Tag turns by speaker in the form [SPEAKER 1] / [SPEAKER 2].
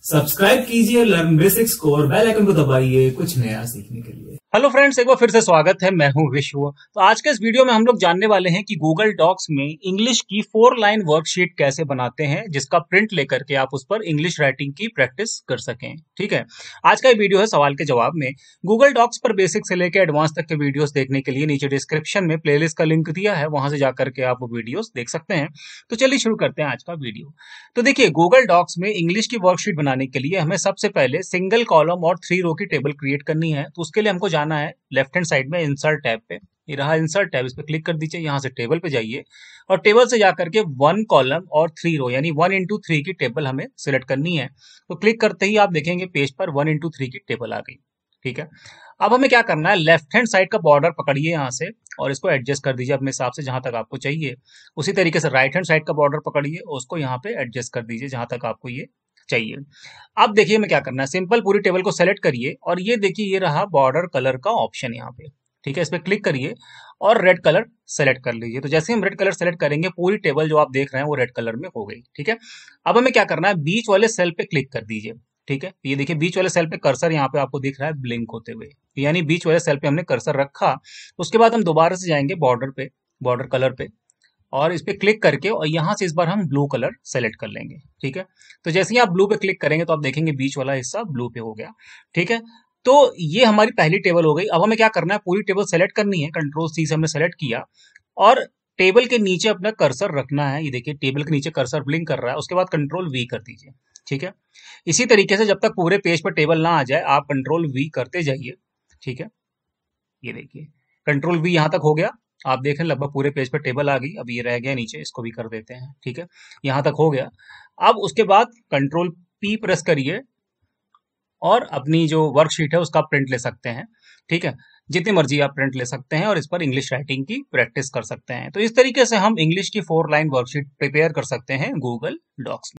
[SPEAKER 1] Subscribe कीजिए learn basics को और बेल आइकन को दबाइए कुछ नया सीखने के लिए।
[SPEAKER 2] हेलो फ्रेंड्स, एक बार फिर से स्वागत है। मैं हूं विश्व। तो आज के इस वीडियो में हम लोग जानने वाले हैं कि गूगल डॉक्स में इंग्लिश की 4 लाइन वर्कशीट कैसे बनाते हैं, जिसका प्रिंट लेकर के आप उस पर इंग्लिश राइटिंग की प्रैक्टिस कर सकें। ठीक है, आज का ये वीडियो है सवाल के जवाब में। गूगल डॉक्स पर बेसिक से लेकर एडवांस तक के वीडियोस देखने के लिए नीचे डिस्क्रिप्शन में प्लेलिस्ट का लिंक दिया है, वहां से जाकर के आप वो वीडियोस देख सकते हैं। तो चलिए शुरू करते हैं आज का वीडियो। तो देखिए, गूगल डॉक्स में इंग्लिश की वर्कशीट बनाने के लिए हमें सबसे पहले सिंगल कॉलम और 3 रो की टेबल क्रिएट करनी है। तो उसके लिए हमको जाना है लेफ्ट हैंड साइड में इंसर्ट टैब पे। ये रहा इंसर्ट टैब, इस पे क्लिक कर दीजिए। यहाँ से टेबल पे जाइए और टेबल से जाकर के 1 कॉलम और 3 रो यानी 1 इंटू 3 की टेबल हमें सिलेक्ट करनी है। तो क्लिक करते ही आप देखेंगे पेज पर 1 इंटू 3 की टेबल आ गई। ठीक है, अब हमें क्या करना है, लेफ्ट हैंड साइड का बॉर्डर पकड़िए यहाँ से और इसको एडजस्ट कर दीजिए अपने हिसाब से जहां तक आपको चाहिए। उसी तरीके से राइट हैंड साइड का बॉर्डर पकड़िए, उसको यहाँ पे एडजस्ट कर दीजिए जहां तक आपको ये चाहिए। अब देखिए हमें क्या करना है, सिंपल पूरी टेबल को सेलेक्ट करिए और ये देखिए ये रहा बॉर्डर कलर का ऑप्शन यहाँ पे। ठीक है, इस पे क्लिक करिए और रेड कलर सेलेक्ट कर लीजिए। तो जैसे हम रेड कलर सेलेक्ट करेंगे पूरी टेबल जो आप देख रहे हैं वो रेड कलर में हो गई। ठीक है, अब हमें क्या करना है, बीच वाले सेल पे क्लिक कर दीजिए। ठीक है, ये देखिए बीच वाले सेल पे कर्सर यहाँ पे आपको दिख रहा है ब्लिंक होते हुए, यानी बीच वाले सेल पे हमने कर्सर रखा। उसके बाद हम दोबारा से जाएंगे बॉर्डर पे, बॉर्डर कलर पे, और इस पे क्लिक करके और यहाँ से इस बार हम ब्लू कलर सेलेक्ट कर लेंगे। ठीक है, तो जैसे ही आप ब्लू पे क्लिक करेंगे तो आप देखेंगे बीच वाला हिस्सा ब्लू पे हो गया। ठीक है, तो ये हमारी पहली टेबल हो गई। अब हमें क्या करना है, पूरी टेबल सेलेक्ट करनी है, कंट्रोल सी से हमने सेलेक्ट किया और टेबल के नीचे अपना कर्सर रखना है। ये देखिए टेबल के नीचे कर्सर ब्लिंक कर रहा है, उसके बाद कंट्रोल वी कर दीजिए। ठीक है, इसी तरीके से जब तक पूरे पेज पर टेबल ना आ जाए आप कंट्रोल वी करते जाइए। ठीक है, ये देखिए कंट्रोल वी यहाँ तक हो गया। आप देख रहे हैं लगभग पूरे पेज पर टेबल आ गई। अब ये रह गया नीचे, इसको भी कर देते हैं। ठीक है, यहाँ तक हो गया। अब उसके बाद कंट्रोल पी प्रेस करिए और अपनी जो वर्कशीट है उसका प्रिंट ले सकते हैं। ठीक है, जितनी मर्जी आप प्रिंट ले सकते हैं और इस पर इंग्लिश राइटिंग की प्रैक्टिस कर सकते हैं। तो इस तरीके से हम इंग्लिश की 4 लाइन वर्कशीट प्रिपेयर कर सकते हैं गूगल डॉक्स में।